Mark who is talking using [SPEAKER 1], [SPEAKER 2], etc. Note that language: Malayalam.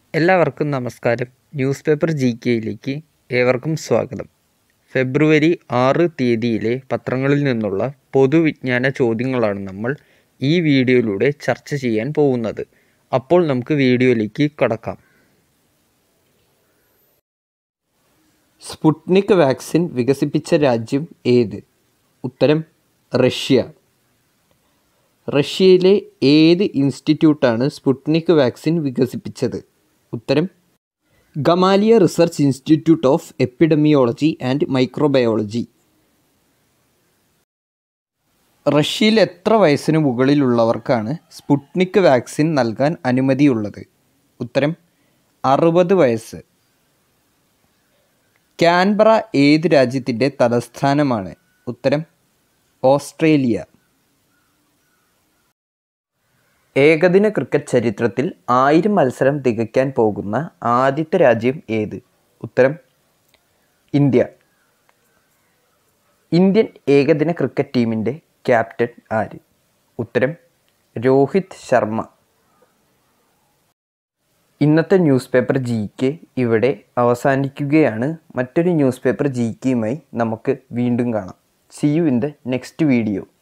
[SPEAKER 1] എല്ലാവർക്കും നമസ്കാരം. ന്യൂസ് പേപ്പർ GKയിലേക്ക് ഏവർക്കും സ്വാഗതം. ഫെബ്രുവരി 6 തീയതിയിലെ പത്രങ്ങളിൽ നിന്നുള്ള പൊതുവിജ്ഞാന ചോദ്യങ്ങളാണ് നമ്മൾ ഈ വീഡിയോയിലൂടെ ചർച്ച ചെയ്യാൻ പോകുന്നത്. അപ്പോൾ നമുക്ക് വീഡിയോയിലേക്ക് കടക്കാം. സ്പുട്നിക് വാക്സിൻ വികസിപ്പിച്ച രാജ്യം ഏത്? ഉത്തരം റഷ്യ. റഷ്യയിലെ ഏത് ഇൻസ്റ്റിറ്റ്യൂട്ടാണ് സ്പുട്നിക് വാക്സിൻ വികസിപ്പിച്ചത്? ഉത്തരം Gamaleya research institute of epidemiology and microbiology. റഷ്യയിൽ എത്ര വയസ്സിന് മുകളിലുള്ളവർക്കാണ് സ്പുട്നിക് വാക്സിൻ നൽകാൻ അനുമതിയുള്ളത്? ഉത്തരം 60 വയസ്സ്. കാൻബറ ഏത് രാജ്യത്തിൻ്റെ തലസ്ഥാനമാണ്? ഉത്തരം ഓസ്ട്രേലിയ. ഏകദിന ക്രിക്കറ്റ് ചരിത്രത്തിൽ 1000 മത്സരം തികയ്ക്കാൻ പോകുന്ന ആദ്യത്തെ രാജ്യം ഏത്? ഉത്തരം ഇന്ത്യ. ഇന്ത്യൻ ഏകദിന ക്രിക്കറ്റ് ടീമിൻ്റെ ക്യാപ്റ്റൻ ആര്? ഉത്തരം രോഹിത് ശർമ്മ. ഇന്നത്തെ ന്യൂസ് പേപ്പർ GK ഇവിടെ അവസാനിക്കുകയാണ്. മറ്റൊരു ന്യൂസ് പേപ്പർ GKയുമായി നമുക്ക് വീണ്ടും കാണാം. See you in the next video.